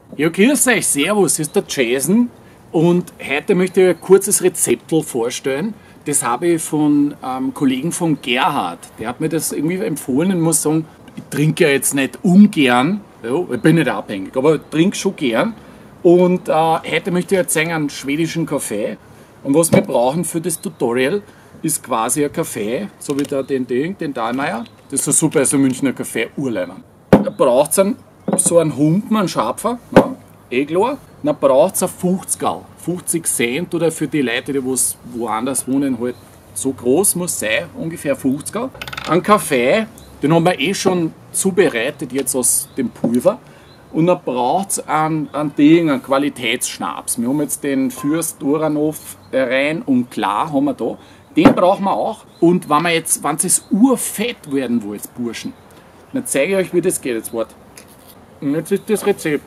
Ja, grüß euch, servus, hier ist der Jason und heute möchte ich euch ein kurzes Rezept vorstellen. Das habe ich von einem Kollegen von Gerhard. Der hat mir das irgendwie empfohlen und muss sagen, ich trinke ja jetzt nicht ungern, ja, ich bin nicht abhängig, aber ich trinke schon gern. Und heute möchte ich euch zeigen einen schwedischen Kaffee. Und was wir brauchen für das Tutorial ist quasi ein Kaffee, so wie den Dahlmeier. Das ist so super, also Münchner Kaffee, Urleimann. Da braucht es so einen Humpen, einen Schapfer, ja, eh klar. Dann braucht es ein 50er, 50 Cent oder für die Leute, die woanders wohnen, halt so groß muss sein, ungefähr 50er. Ein Kaffee, den haben wir eh schon zubereitet jetzt aus dem Pulver. Und dann braucht es einen Qualitätsschnaps. Wir haben jetzt den Fürst Uranov rein und klar haben wir da. Den brauchen wir auch. Und wenn es urfett werden wollt, Burschen, dann zeige ich euch, wie das geht jetzt. Wart. Und jetzt ist das Rezept.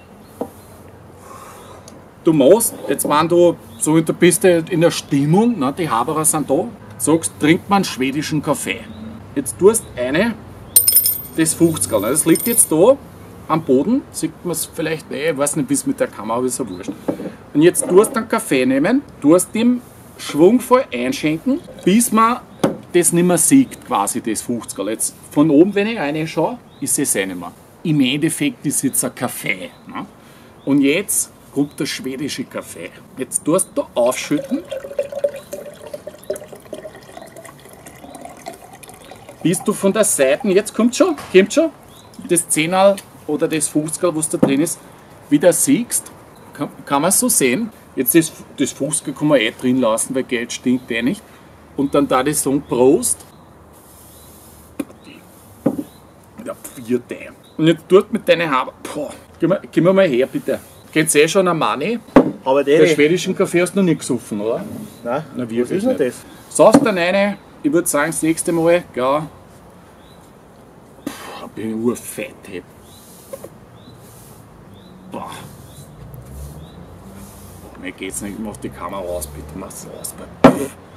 Du machst, jetzt wenn du bist in der Stimmung, ne, die Haberer sind da, sagst, trinkt man einen schwedischen Kaffee. Jetzt tust du das 50er, ne, das liegt jetzt da am Boden, sieht man es vielleicht, ich weiß nicht, bis mit der Kamera, aber ist ja wurscht. Und jetzt tust du einen Kaffee nehmen, tust ihm schwungvoll einschenken, bis man das nicht mehr sieht, quasi das 50er. Jetzt von oben, wenn ich reinschaue, ist es nicht mehr. Im Endeffekt ist jetzt ein Kaffee. Ne? Und jetzt kommt der schwedische Kaffee. Jetzt tust du aufschütten, bis du von der Seite, jetzt kommt schon, das 10er oder das 50er, was da drin ist, wieder siehst, kann man so sehen. Jetzt das 50er kann man eh drin lassen, weil Geld stinkt eh nicht. Und dann da das so Prost. Ja, 4 Däm. Und jetzt tut mit deinen Haaren, gib mir mal her bitte. Kennst du eh schon Armani? Aber der schwedischen Kaffee hast du noch nicht gesoffen, oder? Nein, na was ist denn das? Saust dann rein, ich würde sagen, das nächste Mal, ja, bin ich urfett. Boah. Mir geht's nicht, mach die Kamera aus, bitte, mach's aus.